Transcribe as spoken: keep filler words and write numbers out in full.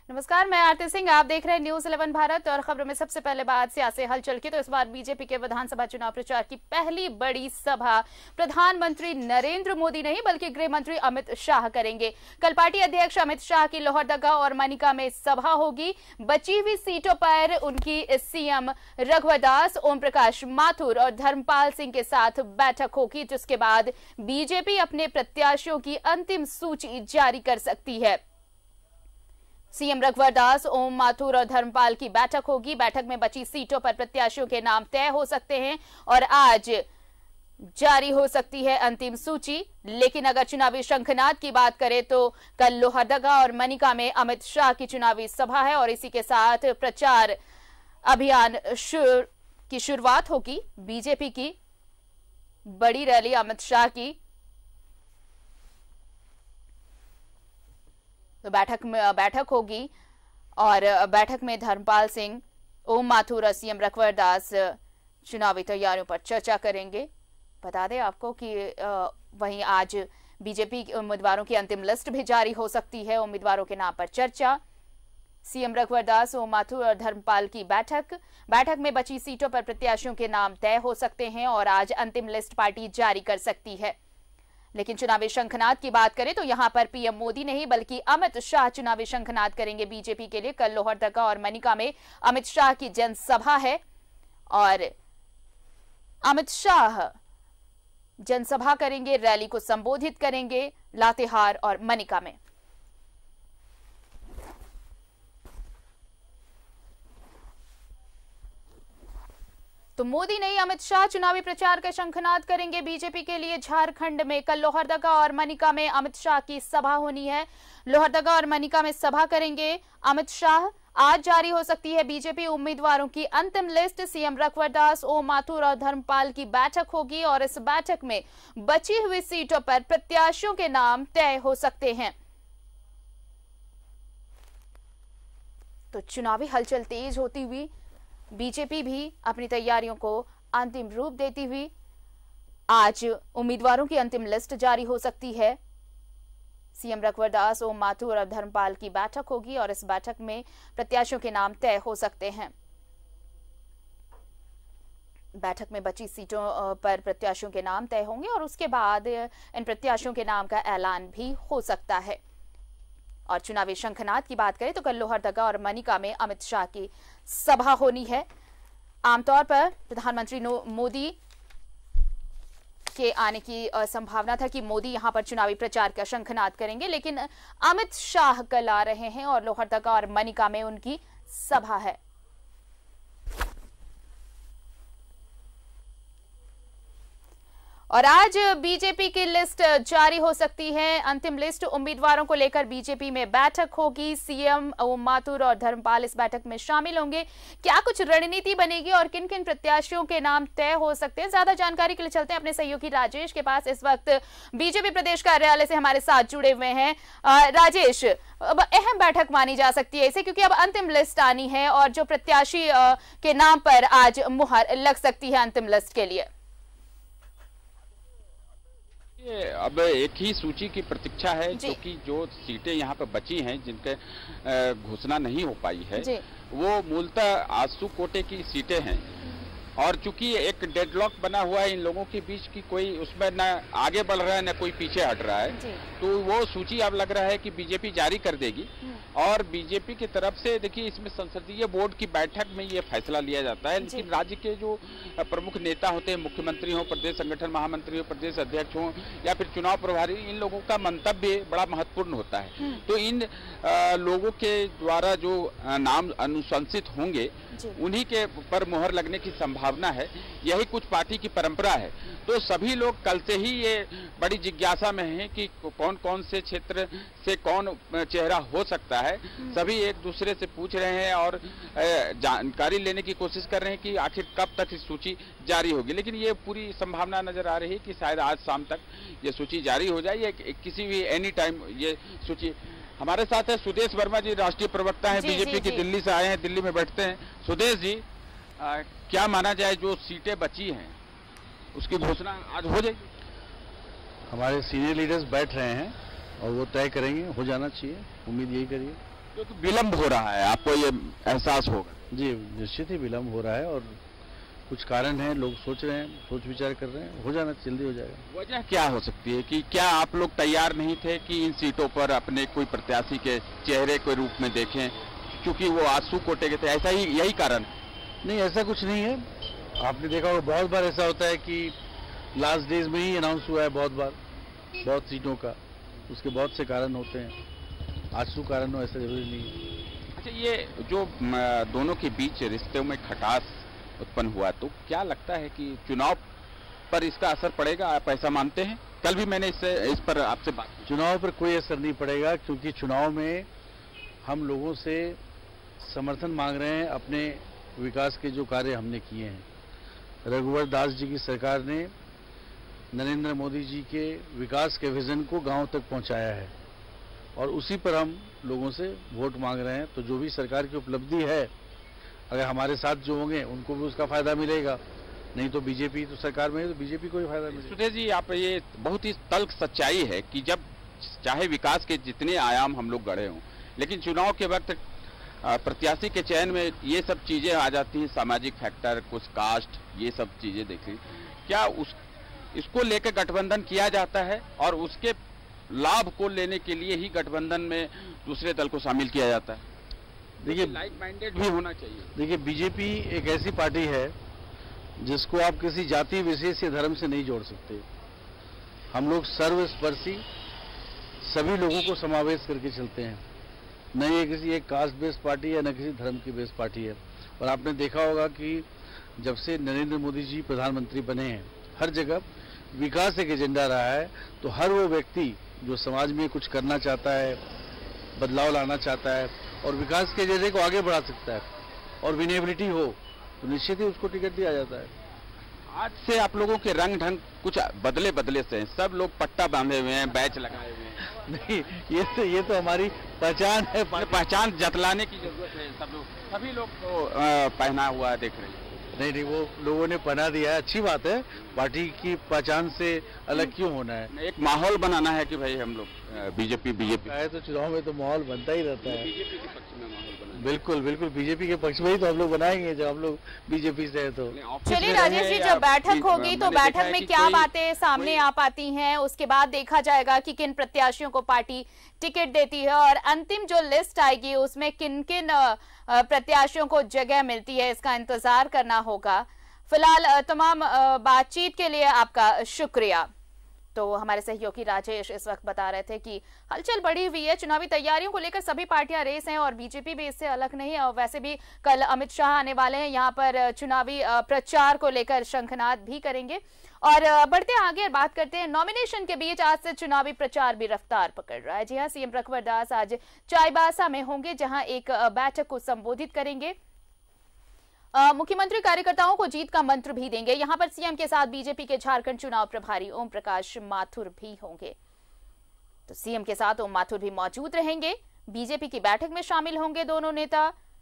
नमस्कार, मैं आरती सिंह। आप देख रहे हैं न्यूज इलेवन भारत और खबरों में सबसे पहले बात सियासी हलचल की। तो इस बार बीजेपी के विधानसभा चुनाव प्रचार की पहली बड़ी सभा प्रधानमंत्री नरेंद्र मोदी नहीं बल्कि गृह मंत्री अमित शाह करेंगे। कल पार्टी अध्यक्ष अमित शाह की लोहरदगा और मनिका में सभा होगी। बची हुई सीटों पर उनकी सीएम रघुवर दास, ओम प्रकाश माथुर और धर्मपाल सिंह के साथ बैठक होगी, जिसके बाद बीजेपी अपने प्रत्याशियों की अंतिम सूची जारी कर सकती है। सीएम रघुवर दास, ओम माथुर और धर्मपाल की बैठक होगी। बैठक में बची सीटों पर प्रत्याशियों के नाम तय हो सकते हैं और आज जारी हो सकती है अंतिम सूची। लेकिन अगर चुनावी शंखनाद की बात करें तो कल लोहरदगा और मनिका में अमित शाह की चुनावी सभा है और इसी के साथ प्रचार अभियान शुर, की शुरुआत होगी। बीजेपी की बड़ी रैली अमित शाह की तो बैठक में बैठक होगी और बैठक में धर्मपाल सिंह, ओम माथुर और सीएम रघुवर दास चुनावी तैयारियों पर चर्चा करेंगे। बता दें आपको कि वहीं आज बीजेपी उम्मीदवारों की अंतिम लिस्ट भी जारी हो सकती है। उम्मीदवारों के नाम पर चर्चा, सीएम रघुवर दास, ओम माथुर और धर्मपाल की बैठक बैठक में बची सीटों पर प्रत्याशियों के नाम तय हो सकते हैं और आज अंतिम लिस्ट पार्टी जारी कर सकती है। लेकिन चुनावी शंखनाद की बात करें तो यहां पर पीएम मोदी नहीं बल्कि अमित शाह चुनावी शंखनाद करेंगे बीजेपी के लिए। कल लोहरदगा और मनिका में अमित शाह की जनसभा है और अमित शाह जनसभा करेंगे, रैली को संबोधित करेंगे लातेहार और मनिका में। तो मोदी नहीं अमित शाह चुनावी प्रचार का शंखनाद करेंगे बीजेपी के लिए। झारखंड में कल लोहरदगा और मनिका में अमित शाह की सभा होनी है। लोहरदगा और मनिका में सभा करेंगे अमित शाह। आज जारी हो सकती है बीजेपी उम्मीदवारों की अंतिम लिस्ट। सीएम रघुवर दास, ओम माथुर और धर्मपाल की बैठक होगी और इस बैठक में बची हुई सीटों पर प्रत्याशियों के नाम तय हो सकते हैं। तो चुनावी हलचल तेज होती हुई बीजेपी भी अपनी तैयारियों को अंतिम रूप देती हुई आज उम्मीदवारों की अंतिम लिस्ट जारी हो सकती है। सीएम रघुवर दास, ओम माथुर और धर्मपाल की बैठक होगी और इस बैठक में प्रत्याशियों के नाम तय हो सकते हैं। बैठक में बची सीटों पर प्रत्याशियों के नाम तय होंगे और उसके बाद इन प्रत्याशियों के नाम का ऐलान भी हो सकता है। और चुनावी शंखनाद की बात करें तो कल लोहरदगा और मनिका में अमित शाह की सभा होनी है। आमतौर पर प्रधानमंत्री मोदी के आने की संभावना था कि मोदी यहां पर चुनावी प्रचार का शंखनाद करेंगे, लेकिन अमित शाह कल आ रहे हैं और लोहरदगा और मनिका में उनकी सभा है। और आज बीजेपी की लिस्ट जारी हो सकती है। अंतिम लिस्ट उम्मीदवारों को लेकर बीजेपी में बैठक होगी। सीएम ओम माथुर और धर्मपाल इस बैठक में शामिल होंगे। क्या कुछ रणनीति बनेगी और किन किन प्रत्याशियों के नाम तय हो सकते हैं, ज्यादा जानकारी के लिए चलते हैं अपने सहयोगी राजेश के पास। इस वक्त बीजेपी प्रदेश कार्यालय से हमारे साथ जुड़े हुए हैं। राजेश, अब अहम बैठक मानी जा सकती है इसे, क्योंकि अब अंतिम लिस्ट आनी है और जो प्रत्याशी के नाम पर आज मुहर लग सकती है अंतिम लिस्ट के लिए। अब एक ही सूची की प्रतीक्षा है, क्योंकि जो सीटें यहाँ पर बची हैं जिनके घोषणा नहीं हो पाई है वो मूलतः आसू कोटे की सीटें हैं और चूंकि एक डेडलॉक बना हुआ है इन लोगों के बीच की कोई उसमें न आगे बढ़ रहा है न कोई पीछे हट रहा है, तो वो सूची अब लग रहा है कि बीजेपी जारी कर देगी। और बीजेपी की तरफ से देखिए इसमें संसदीय बोर्ड की बैठक में ये फैसला लिया जाता है, लेकिन राज्य के जो प्रमुख नेता होते हैं, मुख्यमंत्री हो, प्रदेश संगठन महामंत्री हो, प्रदेश अध्यक्ष हो या फिर चुनाव प्रभारी, इन लोगों का मंतव्य बड़ा महत्वपूर्ण होता है। तो इन आ, लोगों के द्वारा जो नाम अनुशंसित होंगे उन्हीं के पर मुहर लगने की संभावना है। यही कुछ पार्टी की परंपरा है। तो सभी लोग कल से ही ये बड़ी जिज्ञासा में हैं कि कौन कौन से क्षेत्र से कौन चेहरा हो सकता है। सभी एक दूसरे से पूछ रहे हैं और जानकारी लेने की कोशिश कर रहे हैं कि आखिर कब तक इस सूची जारी होगी। लेकिन ये पूरी संभावना नजर आ रही है कि शायद आज शाम तक ये सूची जारी हो जाए या किसी भी एनी टाइम ये सूची। हमारे साथ है सुदेश वर्मा जी, राष्ट्रीय प्रवक्ता हैं बीजेपी की, दिल्ली से आए हैं, दिल्ली में बैठते हैं। सुदेश जी, आ, क्या माना जाए जो सीटें बची हैं उसकी घोषणा आज हो जाएगी? हमारे सीनियर लीडर्स बैठ रहे हैं और वो तय करेंगे, हो जाना चाहिए, उम्मीद यही करिए। क्योंकि विलंब हो रहा है, आपको ये एहसास होगा। जी निश्चित ही विलंब हो रहा है और कुछ कारण है, लोग सोच रहे हैं, सोच विचार कर रहे हैं, हो जाना जल्दी हो जाएगा। वजह क्या हो सकती है कि क्या आप लोग तैयार नहीं थे कि इन सीटों पर अपने कोई प्रत्याशी के चेहरे के रूप में देखें, क्योंकि वो आंसू कोटे के थे, ऐसा ही यही कारण? नहीं, ऐसा कुछ नहीं है। आपने देखा होगा बहुत बार ऐसा होता है कि लास्ट डेज में ही अनाउंस हुआ है, बहुत बार बहुत सीटों का, उसके बहुत से कारण होते हैं, आंसू कारण हो ऐसा जरूरी नहीं है। अच्छा, ये जो दोनों के बीच रिश्तों में खटास उत्पन्न हुआ, तो क्या लगता है कि चुनाव पर इसका असर पड़ेगा, आप ऐसा मानते हैं? कल भी मैंने इससे इस पर आपसे बात की। चुनाव पर कोई असर नहीं पड़ेगा, क्योंकि चुनाव में हम लोगों से समर्थन मांग रहे हैं अपने विकास के जो कार्य हमने किए हैं। रघुवर दास जी की सरकार ने नरेंद्र मोदी जी के विकास के विजन को गांव तक पहुंचाया है और उसी पर हम लोगों से वोट मांग रहे हैं। तो जो भी सरकार की उपलब्धि है, अगर हमारे साथ जो होंगे उनको भी उसका फायदा मिलेगा, नहीं तो बीजेपी तो सरकार में है तो बीजेपी को भी फायदा मिलेगा। सुधीर जी, आप ये बहुत ही तल्ख सच्चाई है कि जब चाहे विकास के जितने आयाम हम लोग गढ़े हों, लेकिन चुनाव के वक्त प्रत्याशी के चयन में ये सब चीजें आ जाती हैं, सामाजिक फैक्टर, कुछ कास्ट, ये सब चीजें देखी। क्या उस इसको लेकर गठबंधन किया जाता है और उसके लाभ को लेने के लिए ही गठबंधन में दूसरे दल को शामिल किया जाता है? देखिए, लाइक माइंडेड भी होना चाहिए। देखिए, बीजेपी एक ऐसी पार्टी है जिसको आप किसी जाति विशेष या धर्म से नहीं जोड़ सकते। हम लोग सर्वस्पर्शी सभी लोगों को समावेश करके चलते हैं, न ये किसी एक कास्ट बेस्ड पार्टी है, न किसी धर्म की बेस्ड पार्टी है। और आपने देखा होगा कि जब से नरेंद्र मोदी जी प्रधानमंत्री बने हैं, हर जगह विकास एक एजेंडा रहा है। तो हर वो व्यक्ति जो समाज में कुछ करना चाहता है, बदलाव लाना चाहता है और विकास के एजेंडे को आगे बढ़ा सकता है और विनेबिलिटी हो, तो निश्चित ही उसको टिकट दिया जाता है। आज से आप लोगों के रंग ढंग कुछ बदले बदले से हैं, सब लोग पट्टा बांधे हुए हैं, बैच लगाए हुए हैं। नहीं, ये तो ये तो हमारी पहचान है, पहचान जतलाने की जरूरत है। सब लोग सभी लोग तो पहना हुआ देख रहे हैं। नहीं नहीं, वो लोगों ने पहना दिया है, अच्छी बात है। पार्टी की पहचान से अलग क्यों होना है? एक माहौल बनाना है कि भाई हम लोग बीजेपी बीजेपी है, तो चुनाव में तो माहौल बनता ही रहता है। बीजेपी के पक्ष में माहौल बना, बिल्कुल बिल्कुल बीजेपी के पक्ष में ही तो हम लोग बनाएंगे जब हम लोग बीजेपी से है। तो चलिए राजेश जी, जब बैठक होगी तो बैठक में क्या बातें सामने आ पाती हैं, उसके बाद देखा जाएगा कि किन प्रत्याशियों को पार्टी टिकट देती है और अंतिम जो लिस्ट आएगी उसमें किन किन प्रत्याशियों को जगह मिलती है, इसका इंतजार करना होगा। फिलहाल तमाम बातचीत के लिए आपका शुक्रिया। तो हमारे सहयोगी राजेश इस वक्त बता रहे थे कि हलचल बढ़ी हुई है, चुनावी तैयारियों को लेकर सभी पार्टियां रेस हैं और बीजेपी भी इससे अलग नहीं है। और वैसे भी कल अमित शाह आने वाले हैं, यहाँ पर चुनावी प्रचार को लेकर शंखनाद भी करेंगे। और बढ़ते आगे बात करते हैं, नॉमिनेशन के बीच आज से चुनावी प्रचार भी रफ्तार पकड़ रहा है। जी हाँ, सीएम रघुवर दास आज चाईबासा में होंगे, जहां एक बैठक को संबोधित करेंगे। मुख्यमंत्री कार्यकर्ताओं को जीत का मंत्र भी देंगे। यहां पर सीएम के साथ बीजेपी के झारखंड चुनाव प्रभारी ओम प्रकाश माथुर भी होंगे। तो सीएम के साथ ओम माथुर भी मौजूद रहेंगे। बीजेपी की बैठक में शामिल होंगे दोनों नेता।